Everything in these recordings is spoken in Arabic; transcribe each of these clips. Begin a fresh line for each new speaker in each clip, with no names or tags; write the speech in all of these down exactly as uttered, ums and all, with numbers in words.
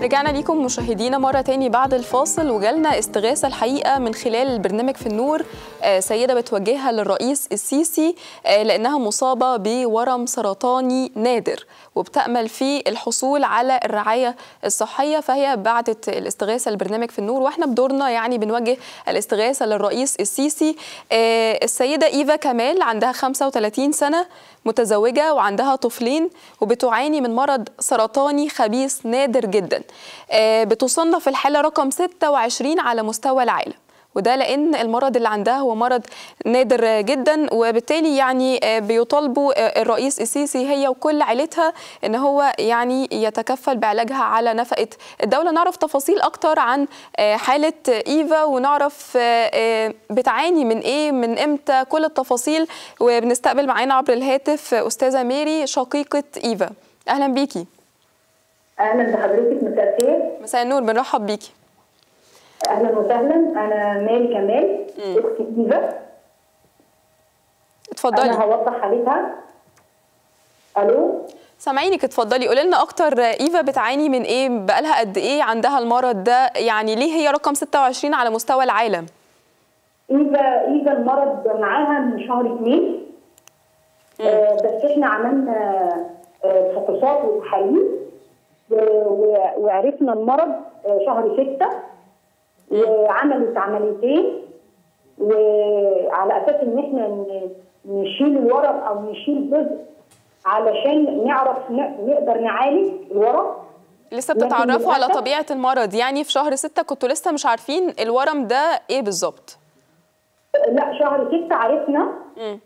رجعنا ليكم مشاهدينا مرة تاني بعد الفاصل، وجالنا استغاثة الحقيقة من خلال البرنامج في النور. آه سيدة بتوجهها للرئيس السيسي آه لأنها مصابة بورم سرطاني نادر وبتأمل في الحصول على الرعاية الصحية، فهي بعتت الاستغاثة للبرنامج في النور، واحنا بدورنا يعني بنوجه الاستغاثة للرئيس السيسي. آه السيدة إيفا كمال عندها خمسة وثلاثين سنة، متزوجة وعندها طفلين، وبتعاني من مرض سرطاني خبيث نادر جدا. بتصنف الحالة رقم ستة وعشرين على مستوى العالم، وده لأن المرض اللي عندها هو مرض نادر جدا، وبالتالي يعني بيطالبوا الرئيس السيسي هي وكل عائلتها ان هو يعني يتكفل بعلاجها على نفقة الدولة. نعرف تفاصيل اكتر عن حالة إيفا ونعرف بتعاني من ايه من امتى، كل التفاصيل. وبنستقبل معانا عبر الهاتف استاذة ميري شقيقة إيفا. اهلا بيكي.
اهلا بحضرتك، مساء الخير.
مساء النور، بنرحب بيكي.
اهلا وسهلا، انا ماري كمال اخت إيفا.
اتفضلي.
انا هوضح حالتها. الو
سامعينك، اتفضلي قولي لنا اكتر. إيفا بتعاني من ايه؟ بقالها قد ايه عندها المرض ده؟ يعني ليه هي رقم ستة وعشرين على مستوى العالم؟
إيفا إيفا المرض معاها من شهر اثنين. آه بس احنا عملنا آه فحوصات وتحاليل وعرفنا المرض آه شهر ستة، وعملت عمليتين، وعلى اساس ان احنا نشيل الورم او نشيل جزء علشان نعرف نقدر نعالج الورم.
لسه بتتعرفوا على طبيعه المرض؟ يعني في شهر ستة كنتوا لسه مش عارفين الورم ده ايه بالظبط؟
لا، شهر ستة عرفنا. م.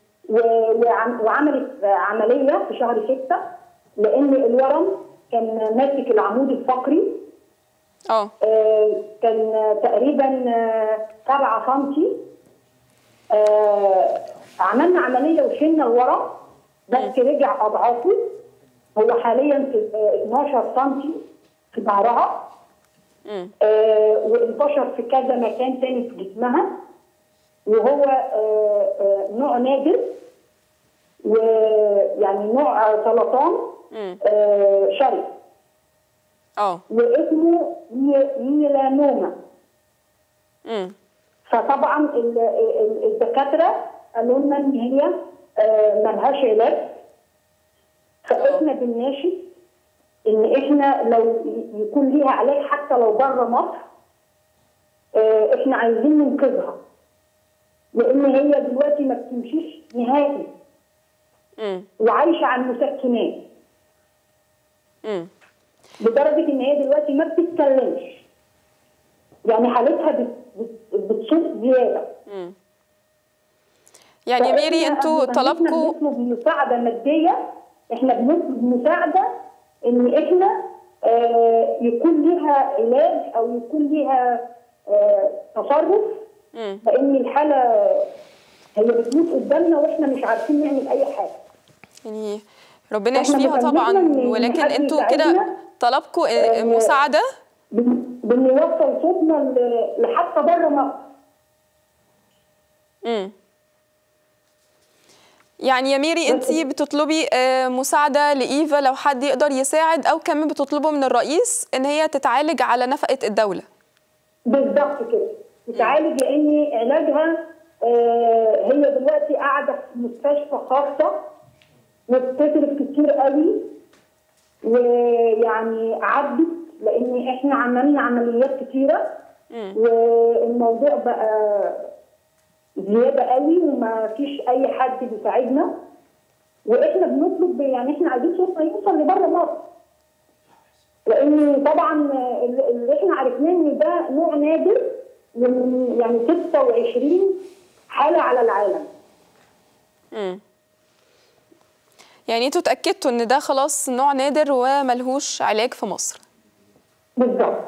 وعملت عمليه في شهر ستة لان الورم كان ماسك العمود الفقري.
اه
كان تقريبا سبعة سنتي. آه عملنا عمليه وشلنا الورم بس رجع اضعافه. هو حاليا في اثناشر سنتي في ظهرها، آه وانتشر في كذا مكان تاني في جسمها، وهو آه آه نوع نادر، ويعني نوع سرطان آه شرس.
اه
واسمه ميلانوما.
امم
فطبعا الدكاتره قالوا لنا ان هي ملهاش علاج، فاحنا بنناشد ان احنا لو يكون ليها علاج حتى لو بره مصر، احنا عايزين ننقذها لان هي دلوقتي ما بتمشيش نهائي.
امم
وعايشه على المسكنات.
امم
لدرجه ان هي دلوقتي ما بتتكلمش، يعني حالتها بتصوت زياده.
امم يعني ميري انتوا طلبكم
بنطلب مساعده ماديه، احنا بنطلب مساعده ان احنا آه يكون ليها علاج او يكون ليها آه تصرف،
امم
لان الحاله هي بتموت قدامنا واحنا مش عارفين نعمل اي حاجه.
يعني ربنا يشفيها طبعا، ولكن انتوا كده طلبكم مساعده.
بنوصل صوتنا لحتى بره مصر.
امم يعني يا ميري انت بتطلبي مساعده لإيفا لو حد يقدر يساعد، او كمان بتطلبوا من الرئيس ان هي تتعالج على نفقه الدوله.
بالظبط كده، تتعالج لان علاجها آه هي دلوقتي قاعده في مستشفى خاصه وبتصرف كتير قوي، ويعني عدت لان احنا عملنا عمليات كتيره. م. والموضوع بقى زياده قوي وما فيش اي حد بيساعدنا، واحنا بنطلب يعني احنا عايزين صوتنا يوصل لبره مصر، لان طبعا اللي احنا عرفناه ان ده نوع نادر من يعني ستة وعشرين حاله على العالم.
امم يعني انتوا اتاكدتوا ان ده خلاص نوع نادر وملهوش علاج في مصر؟
بالظبط.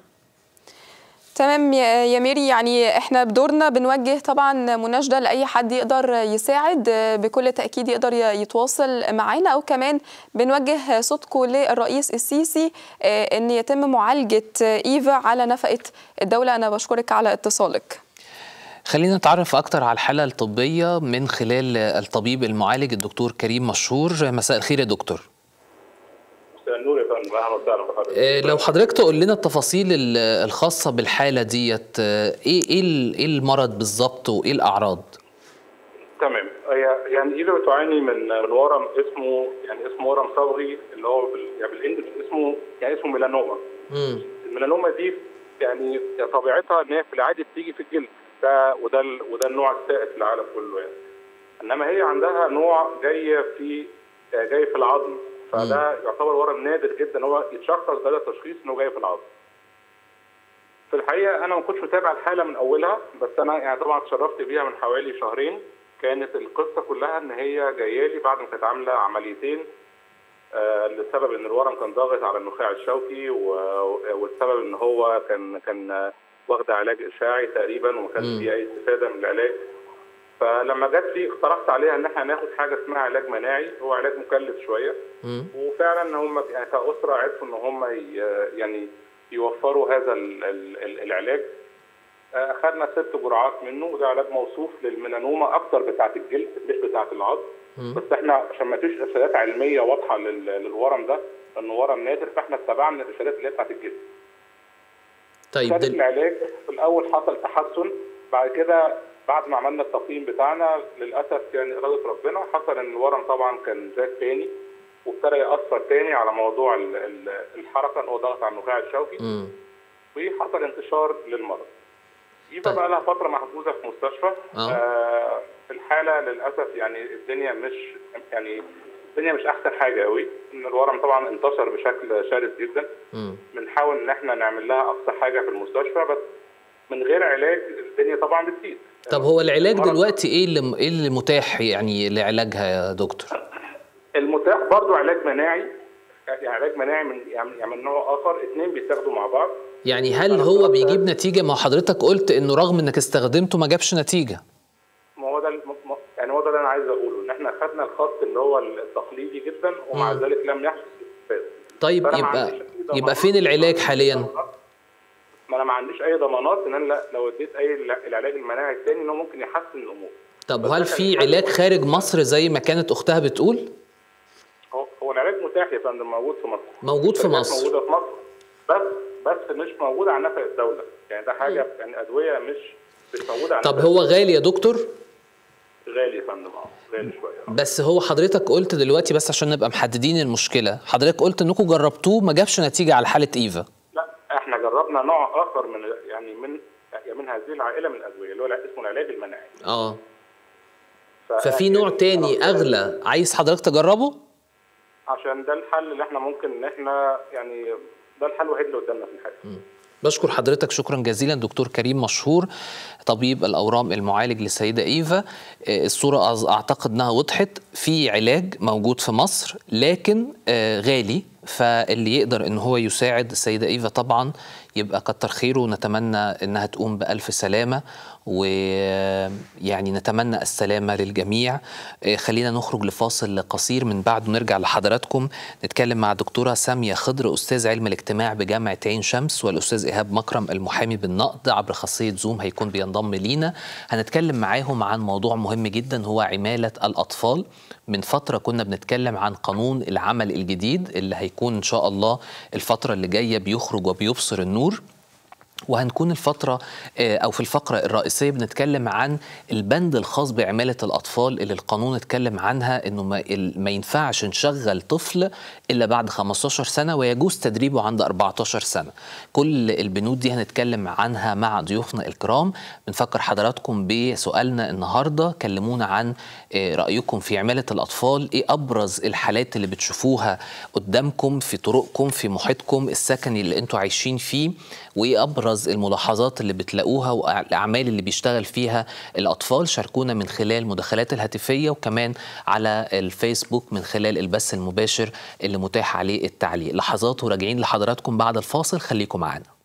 تمام يا ميري، يعني احنا بدورنا بنوجه طبعا مناشده لاي حد يقدر يساعد، بكل تاكيد يقدر يتواصل معانا، او كمان بنوجه صوتكم للرئيس السيسي ان يتم معالجه إيفا على نفقه الدوله. انا بشكرك على اتصالك.
خلينا نتعرف أكتر على الحالة الطبية من خلال الطبيب المعالج الدكتور كريم مشهور. مساء الخير يا دكتور.
مساء النور يا فندم. فندم، اهلا وسهلا بحضرتك.
آه، لو حضرتك تقول لنا التفاصيل ال- الخاصه بالحاله ديت، آه، ايه ايه ال- ايه المرض بالظبط وايه الاعراض؟
تمام. هي يعني ايده بتعاني من من ورم اسمه يعني اسمه ورم صبغي، اللي هو بال يعني بالانجلش اسمه يعني اسمه ميلانوما.
امم
الميلانوما دي يعني طبيعتها ان هي في العادي بتيجي في الجلد، ده وده ال- وده النوع السائد في العالم كله يعني. انما هي عندها نوع جاي في جاي في العظم، فده يعتبر ورم نادر جدا هو يتشخص بدل تشخيص انه جاي في العظم. في الحقيقه انا ما كنتش متابع الحاله من اولها، بس انا يعني طبعا اتشرفت بيها من حوالي شهرين. كانت القصه كلها ان هي جايه لي بعد ما كانت عامله عمليتين آه لسبب ان الورم كان ضاغط على النخاع الشوكي، والسبب ان هو كان كان واخده علاج اشاعي تقريبا وما كانش فيه اي استفاده من العلاج. فلما جت لي اقترحت عليها ان احنا ناخد حاجه اسمها علاج مناعي، هو علاج مكلف شويه. وفعلا هم يعني كاسره عرفوا ان هم يعني يوفروا هذا ال ال العلاج. اخذنا ست جرعات منه، وده علاج موصوف للميلانوما اكتر بتاعه الجلد مش بتاعه العظم. بس احنا عشان ما فيش ارشادات علميه واضحه للورم ده انه ورم نادر، فاحنا اتبعنا الارشادات اللي هي بتاعه الجلد.
طيب
دل... العلاج في الاول حصل تحسن، بعد كده بعد ما عملنا التقييم بتاعنا للاسف يعني اراده ربنا حصل ان الورم طبعا كان زاد تاني، وابتدى ياثر تاني على موضوع الحركه ان هو ضغط على النخاع الشوكي. امم وحصل انتشار للمرض. دي طيب. بقى لها فتره محجوزه في مستشفى. آه. آه في الحاله للاسف يعني الدنيا مش يعني الدنيا مش احسن حاجه قوي، ان الورم طبعا انتشر بشكل شرس جدا. امم بنحاول ان احنا نعمل لها اقصى حاجه في المستشفى، بس من غير علاج الدنيا طبعا بتزيد.
طب هو العلاج دلوقتي ايه اللي ايه اللي متاح يعني لعلاجها يا دكتور؟
المتاح برضو علاج مناعي، يعني علاج مناعي من يعني من نوع اخر، اثنين بيتاخدوا مع بعض.
يعني هل هو بيجيب نتيجه؟ ما حضرتك قلت انه رغم انك استخدمته ما جابش نتيجه.
ما هو ده يعني هو ده اللي انا عايز اقوله، ان احنا خدنا الخط اللي هو التقليدي جدا ومع م. ذلك لم يحدث استفاده.
طيب يبقى يبقى فين العلاج حاليا؟
ما انا ما عنديش اي ضمانات ان انا لو اديت اي العلاج المناعي الثاني انه ممكن يحسن الامور.
طب وهل في علاج خارج مصر زي ما كانت اختها بتقول؟
هو هو العلاج متاح يا فندم، موجود في مصر.
موجود في مصر.
موجوده في مصر، بس بس مش موجوده على نفق الدوله، يعني ده حاجه م. يعني ادويه مش مش موجوده على.
طب هو غالي يا دكتور؟
غالي يا فندم، اه غالي شويه.
بس هو حضرتك قلت دلوقتي، بس عشان نبقى محددين المشكله، حضرتك قلت انكم جربتوه ما جابش نتيجه على حاله ايفا.
لا احنا جربنا نوع اخر من يعني من من هذه العائله من الادويه اللي هو اسمه العلاج المناعي.
اه ففي نوع تاني اغلى عايز حضرتك تجربه؟
عشان ده الحل اللي احنا ممكن ان احنا يعني ده الحل الوحيد اللي قدامنا في الحقيقه.
بشكر حضرتك شكرا جزيلا دكتور كريم مشهور، طبيب الأورام المعالج للسيدة إيفا. الصورة أعتقد أنها وضحت، في علاج موجود في مصر لكن غالي، فاللي يقدر أنه هو يساعد السيدة إيفا طبعا يبقى كتر خيره، ونتمنى أنها تقوم بألف سلامة، ويعني نتمنى السلامة للجميع. خلينا نخرج لفاصل قصير، من بعده نرجع لحضراتكم نتكلم مع الدكتورة سامية خضر أستاذ علم الاجتماع بجامعة عين شمس، والأستاذ إيهاب مكرم المحامي بالنقد عبر خاصية زوم هيكون بينضم لينا. هنتكلم معاهم عن موضوع مهم جدا هو عمالة الأطفال. من فترة كنا بنتكلم عن قانون العمل الجديد اللي هيكون إن شاء الله الفترة اللي جاية بيخرج وبيبصر النور، وهنكون الفترة أو في الفقرة الرئيسية بنتكلم عن البند الخاص بعمالة الأطفال اللي القانون اتكلم عنها إنه ما ينفعش نشغل طفل إلا بعد خمستاشر سنة، ويجوز تدريبه عند أربعتاشر سنة. كل البنود دي هنتكلم عنها مع ضيوفنا الكرام. بنفكر حضراتكم بسؤالنا النهاردة، كلمونا عن رأيكم في عمالة الأطفال، إيه أبرز الحالات اللي بتشوفوها قدامكم في طرقكم في محيطكم السكني اللي أنتوا عايشين فيه، وإيه أبرز الملاحظات اللي بتلاقوها والأعمال اللي بيشتغل فيها الأطفال. شاركونا من خلال مداخلات الهاتفية، وكمان على الفيسبوك من خلال البث المباشر اللي متاح عليه التعليق. لحظات وراجعين لحضراتكم بعد الفاصل، خليكم معنا.